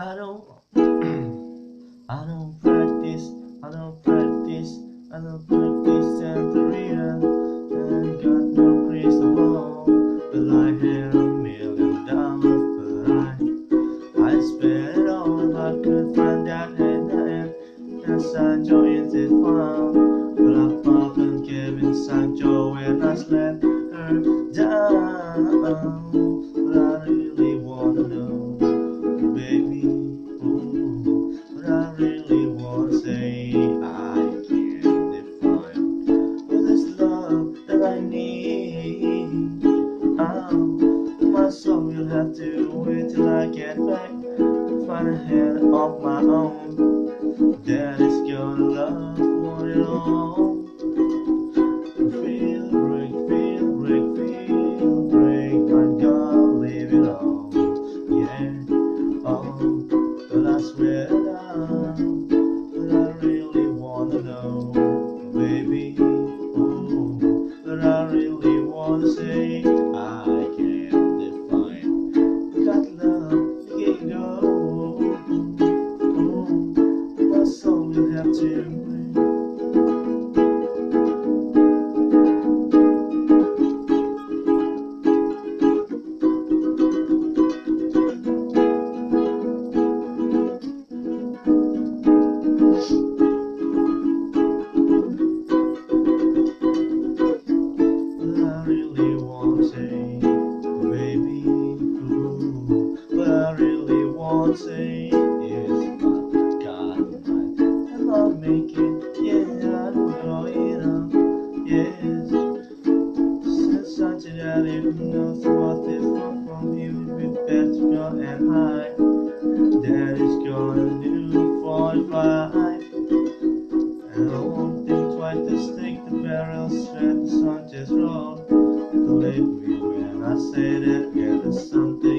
I don't, I don't practice, I don't practice, I don't practice Santeria. I got no crystal ball, but I had $1,000,000. But I spent it all if I could find out hand. And Sancho is it fun, but I fucking Kevin Sancho when I slept her down. But I really wanna know, baby, ooh, but I really wanna say I can't define what is love that I need. My soul will have to wait till I get back to find a head of my own that is gonna love want it all. Feel break, I'm gonna leave it all. Yeah, oh, but I swear down, but I really wanna know, baby, ooh, but I really wanna say I can't define. Got love, you can go, ooh, my soul will have to wait. I really wanna say, baby, ooh, what I really wanna say is my God, and I'll make it, yeah, I know it all, yes. Since something that if he knows what is wrong from him, it would be better go and hide. That is gonna do 45, and I won't think twice to stick the barrels where the sun just rolled. Believe me when I say that, yeah, there's something